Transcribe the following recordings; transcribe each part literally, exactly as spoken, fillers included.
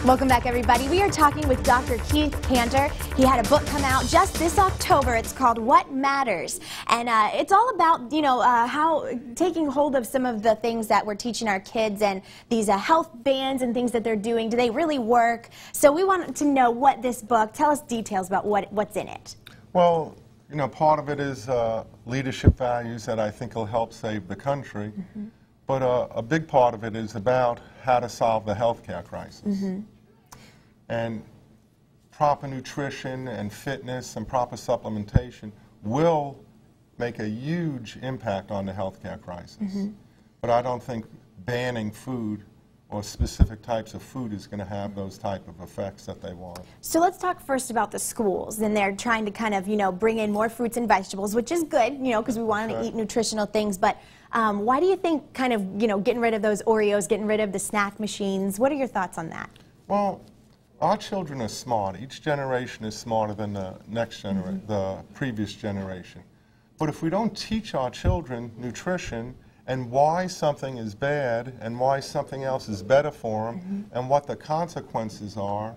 Welcome back, everybody. We are talking with Doctor Keith Cantor. He had a book come out just this October. It's called What Matters, and uh, it's all about, you know, uh, how taking hold of some of the things that we're teaching our kids and these uh, health bands and things that they're doing. Do they really work? So we want to know what this book. Tell us details about what what's in it. Well, you know, part of it is uh, leadership values that I think will help save the country. Mm-hmm. But uh, a big part of it is about how to solve the healthcare crisis. Mm-hmm. And proper nutrition and fitness and proper supplementation will make a huge impact on the healthcare crisis. Mm-hmm. But I don't think banning food or specific types of food is going to have those type of effects that they want. So let's talk first about the schools. And they're trying to kind of, you know, bring in more fruits and vegetables, which is good, you know, because we want to eat nutritional things. But um, why do you think kind of, you know, getting rid of those Oreos, getting rid of the snack machines, what are your thoughts on that? Well, our children are smart. Each generation is smarter than the next generation, mm-hmm. the previous generation. But if we don't teach our children nutrition and why something is bad and why something else is better for them, mm-hmm. and what the consequences are,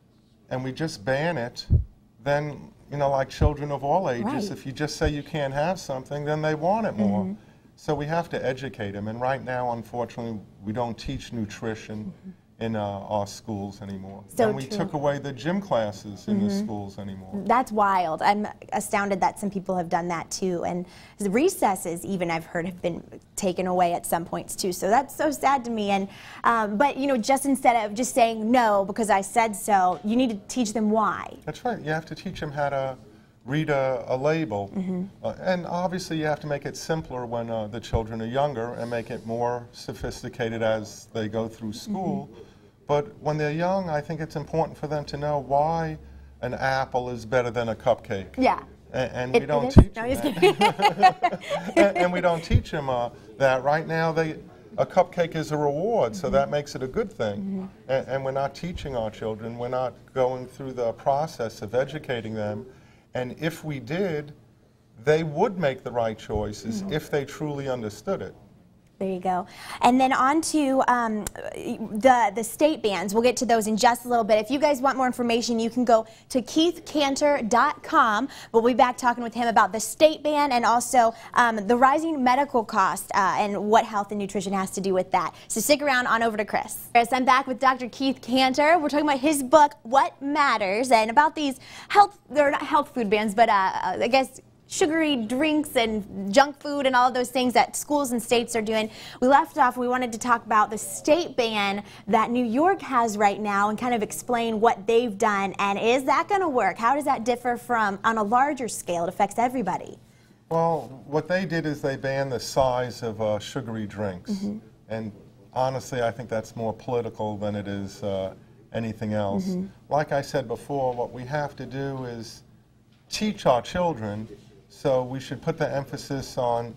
and we just ban it, then, you know, like children of all ages, right. if you just say you can't have something, then they want it more. Mm-hmm. So we have to educate them, and right now, unfortunately, we don't teach nutrition mm-hmm. in uh, our schools anymore. So and we true. took away the gym classes in mm-hmm. the schools anymore. That's wild. I'm astounded that some people have done that too. And the recesses, even I've heard, have been taken away at some points too. So that's so sad to me. And um, but you know, just instead of just saying no because I said so, you need to teach them why. That's right. You have to teach them how to read a, a label. Mm-hmm. uh, and obviously you have to make it simpler when uh, the children are younger and make it more sophisticated as they go through school. Mm-hmm. But when they're young, I think it's important for them to know why an apple is better than a cupcake. Yeah. And, and it, we don't teach no, them that. and, and we don't teach them uh, that right now they, a cupcake is a reward, so mm-hmm. that makes it a good thing. Mm-hmm. and, and we're not teaching our children. We're not going through the process of educating them. And if we did, they would make the right choices mm-hmm. if they truly understood it. There you go. And then on to um, the, the state bans. We'll get to those in just a little bit. If you guys want more information, you can go to keith cantor dot com. We'll be back talking with him about the state ban and also um, the rising medical cost uh, and what health and nutrition has to do with that. So stick around, on over to Chris. Chris, I'm back with Doctor Keith Cantor. We're talking about his book, What Matters, and about these health, they're not health food bans, but uh, I guess sugary drinks and junk food and all of those things that schools and states are doing. We left off, we wanted to talk about the state ban that New York has right now and kind of explain what they've done, and is that going to work? How does that differ from, on a larger scale, it affects everybody? Well, what they did is they banned the size of uh, sugary drinks. Mm-hmm. And honestly, I think that's more political than it is uh, anything else. Mm-hmm. Like I said before, what we have to do is teach our children. So we should put the emphasis on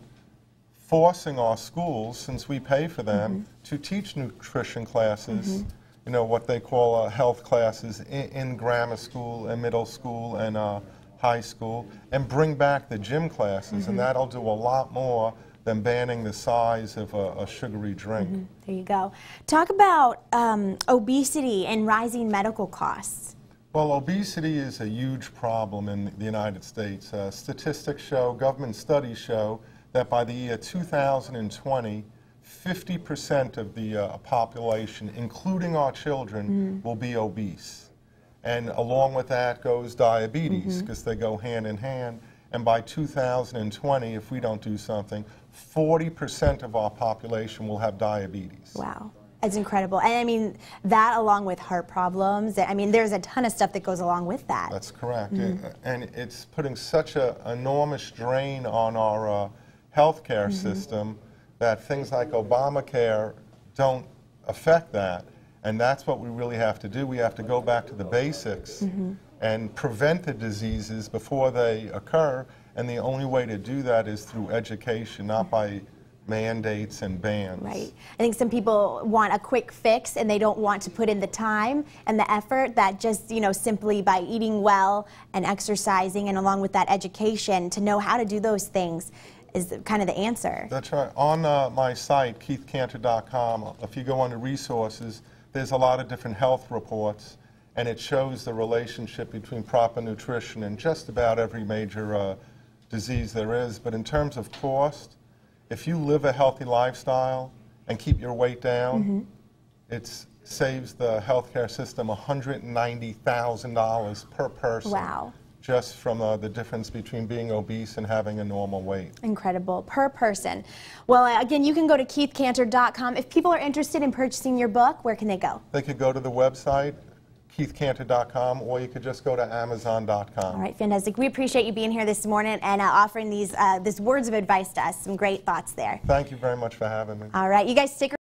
forcing our schools, since we pay for them, mm-hmm. to teach nutrition classes, mm-hmm. you know, what they call uh, health classes in, in grammar school and middle school and uh, high school, and bring back the gym classes, mm-hmm. and that'll do a lot more than banning the size of a, a sugary drink. Mm-hmm. There you go. Talk about um, obesity and rising medical costs. Well, obesity is a huge problem in the United States. Uh, statistics show, government studies show, that by the year two thousand twenty, fifty percent of the uh, population, including our children, mm-hmm. will be obese. And along with that goes diabetes, because mm-hmm. they go hand in hand. And by two thousand twenty, if we don't do something, forty percent of our population will have diabetes. Wow. It's incredible. And I mean, that along with heart problems, I mean, there's a ton of stuff that goes along with that. That's correct. Mm-hmm. it, and it's putting such an enormous drain on our uh, healthcare mm-hmm. system that things like Obamacare don't affect that. And that's what we really have to do. We have to go back to the basics mm-hmm. and prevent the diseases before they occur. And the only way to do that is through education, not by mandates and bans. Right. I think some people want a quick fix and they don't want to put in the time and the effort that just, you know, simply by eating well and exercising and along with that education to know how to do those things, is kind of the answer. That's right. On uh, my site, keith cantor dot com, if you go under resources, there's a lot of different health reports, and it shows the relationship between proper nutrition and just about every major uh, disease there is. But in terms of cost, if you live a healthy lifestyle and keep your weight down, mm-hmm. it saves the healthcare system one hundred ninety thousand dollars per person. Wow. Just from uh, the difference between being obese and having a normal weight. Incredible. Per person. Well, uh, again, you can go to keith cantor dot com. If people are interested in purchasing your book, where can they go? They could go to the website, keith cantor dot com, or you could just go to amazon dot com. All right, fantastic. We appreciate you being here this morning and uh, offering these, uh, these words of advice to us. Some great thoughts there. Thank you very much for having me. All right, you guys stick around.